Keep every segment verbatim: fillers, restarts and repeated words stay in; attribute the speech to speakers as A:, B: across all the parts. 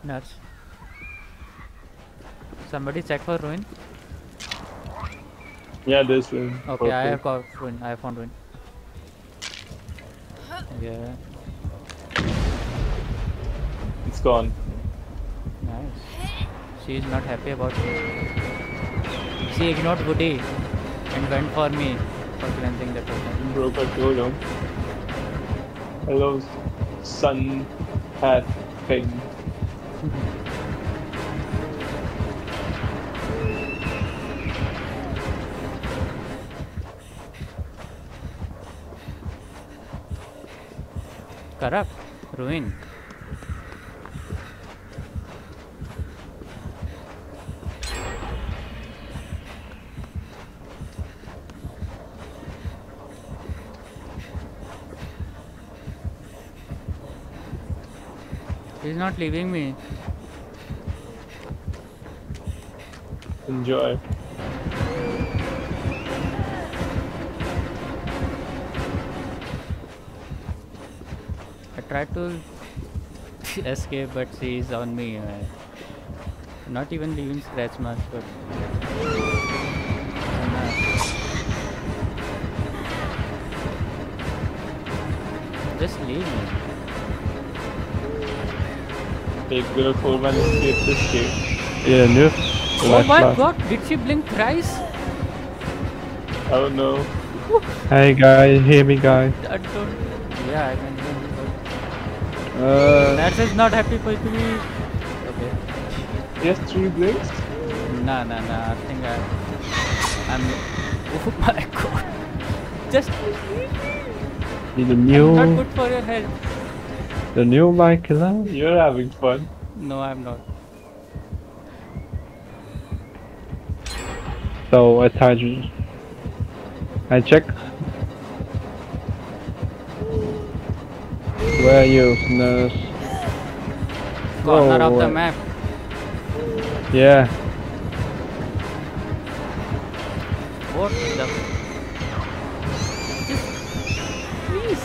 A: Nuts. Somebody check for ruin.
B: Yeah, there's ruin.
A: Okay,
B: Purple.
A: I have got ruin. I have found ruin. Yeah.
B: It's gone.
A: Nice. She is not happy about it. She ignored Woody and went for me for cleansing the token.
B: Broke a golem. Hello, sun hat thing.
A: Corrupt. Ruin. He's not leaving me.
B: Enjoy.
A: I tried to escape, but she is on me. Uh, not even leaving scratch marks, but just leave me.
B: Take the four man escape this game.
C: Yeah, no.
A: Oh my god, did she blink thrice?
B: I don't know.
C: Hey guys, hear me guys.
A: I don't. Yeah, I can hear you.
C: Uh,
A: That is not happy for me. Okay.
B: Yes, three blinks?
A: Nah, nah, nah. I think I. I'm. Oh my god. Just.
C: the new,
A: I'm not good for your health.
C: the new mic killer.
B: You're having fun.
A: No, I'm not.
C: So I tried to. I check. Where are you, nurse?
A: Corner
C: Whoa,
A: of the
C: wait.
A: map.
C: Yeah.
A: What the? Just please.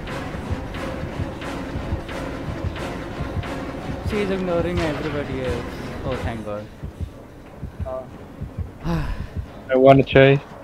A: She is ignoring everybody else. Oh, thank God.
C: I wanna chase.